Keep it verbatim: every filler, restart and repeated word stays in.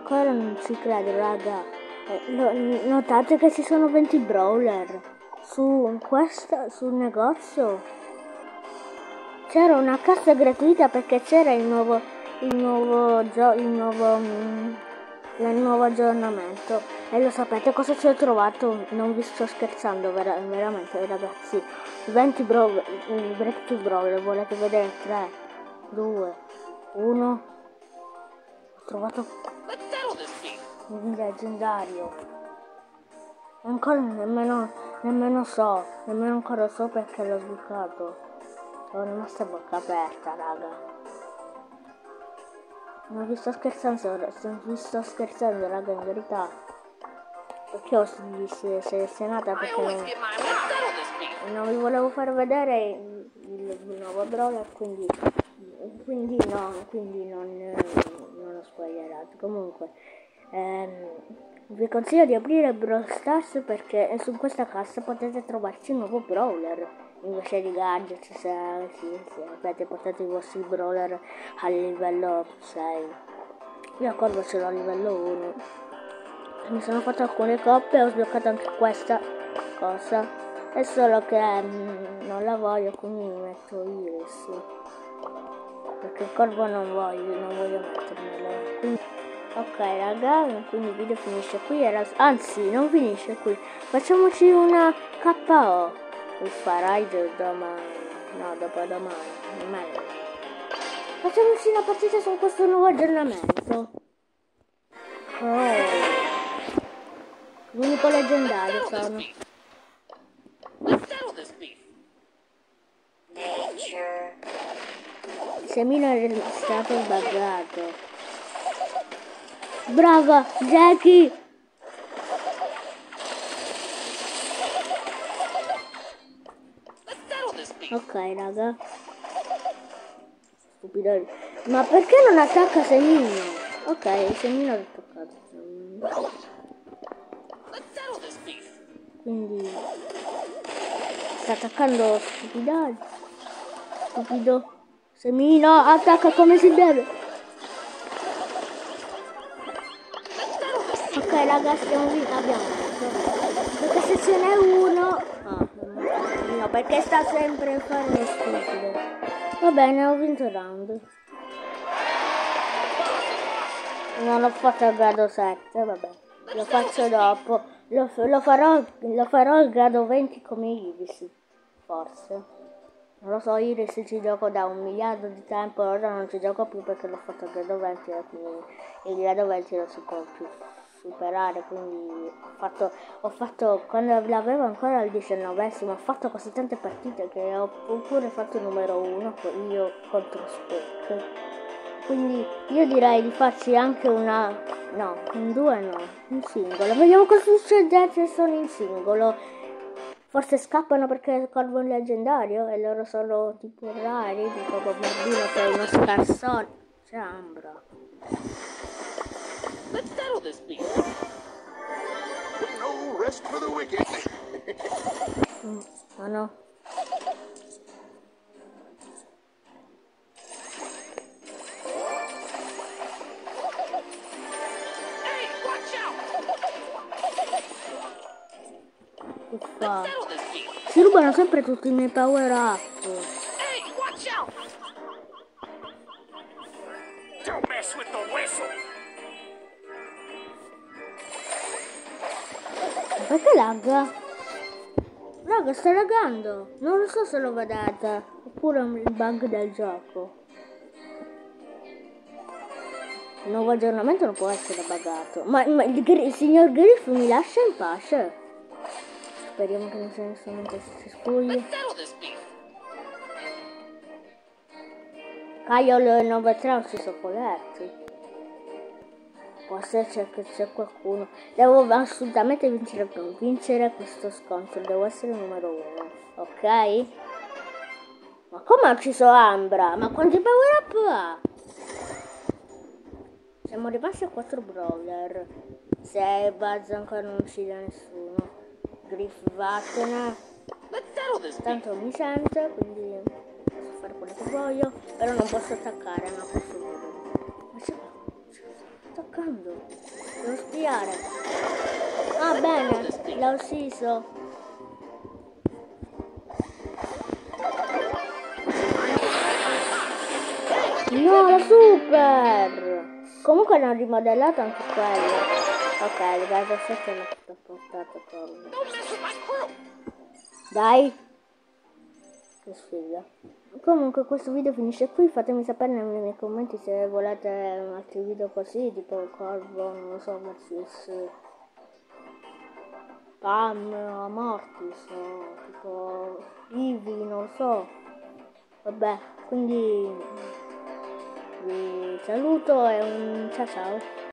ancora non ci credo, raga. Eh, notate che ci sono venti brawler su questa, sul negozio. C'era una cassa gratuita perché c'era il nuovo, il nuovo, gio, il nuovo, mm, il nuovo aggiornamento. E lo sapete cosa ci ho trovato? Non vi sto scherzando, vera, veramente ragazzi. venti brawler, venti brawler, volete vedere? tre, due, uno. Ho trovato un leggendario. Ancora nemmeno, nemmeno so, nemmeno ancora so perché l'ho sbucato. Sono rimasta a bocca aperta, raga. Non vi sto scherzando, non vi sto scherzando, raga, in verità. Perché ho selezionata perché non, non vi volevo far vedere il, il, il nuovo brawler, quindi, quindi no, quindi non, non ho spoilerato. Comunque, ehm, vi consiglio di aprire Brawl Stars perché su questa cassa potete trovarci un nuovo brawler. Invece di gadget, se, se, se avete portato i vostri brawler al livello sei. Io a Corvo ce l'ho a livello uno. Mi sono fatto alcune coppe e ho sbloccato anche questa cosa. È solo che mm, non la voglio, quindi mi metto Iris. Perché il Corvo non voglio, non voglio mettermelo. Quindi, ok raga, quindi il video finisce qui. Era, anzi, non finisce qui. Facciamoci una K O. Il Faride domani, no, dopo domani, meglio. Facciamoci una partita su questo nuovo aggiornamento. Oh. L'unico leggendario sono. Il semino è stato buggato. Brava, Jackie! Ok raga. Stupido. Ma perché non attacca Semino? Ok, il Semino l'ho toccato. Quindi sta attaccando stupidaggine. Stupido. Semino, attacca come si deve. Ok raga, stiamo via, abbiamo vinto. Perché se ce n'è uno. Ah, no, perché sta sempre a fare lo stupido. Va bene, ho vinto il round. Non l'ho fatto al grado sette, vabbè. Lo faccio dopo. Lo, lo, farò, lo farò al grado venti come Iris, forse. Non lo so, Iris ci gioco da un miliardo di tempo, ora non ci gioco più perché l'ho fatto al grado venti e quindi il grado venti lo si può più superare, quindi ho fatto, ho fatto quando l'avevo ancora al diciannovesimo, ho fatto così tante partite che ho pure fatto il numero uno io contro Spec. Quindi io direi di farci anche una, no, in due no, in singolo. Vediamo cosa succede se sono in singolo. Forse scappano perché il Corvo è un leggendario e loro sono tipo rari, tipo Bombardino che è uno scarsone. C'è Ambra. Let's settle this beef. No rest for the wicked. mm, oh no. Hey, watch out. Che fa? Let's settle this beef. Si rubano sempre tutti i miei power up. Hey, watch out. Don't mess with the whistle. Perché lagga? Raga, sta laggando. Non lo so se lo vedete. Oppure il bug del gioco. Il nuovo aggiornamento non può essere buggato. Ma, ma il, il signor Griff mi lascia in pace. Speriamo che non sia nessuno che si scugli. Caio nove tre non si sono colletti. Può essere che c'è qualcuno. Devo assolutamente vincere, vincere questo scontro. Devo essere il numero uno. Ok? Ma come ha ucciso Ambra? Ma quanti power up ha? Siamo rimasti a quattro brawler. Se Buzz ancora non uccide nessuno. Griff vattene. Tanto mi sente, quindi posso fare quello che voglio. Però non posso attaccare, non posso dire. attaccando. Devo spiare. Ah, bene, l'ho ucciso. No, la super! Comunque hanno rimodellato anche quello. Ok, il gas effetto l'ho tutto portato con... Dai! Che sfiga. Comunque questo video finisce qui, fatemi sapere nei miei commenti se volete altri video così, tipo il corvo, non lo so, versus Pam, Amortis, o tipo Eevee, non lo so. Vabbè, quindi vi saluto e un ciao ciao.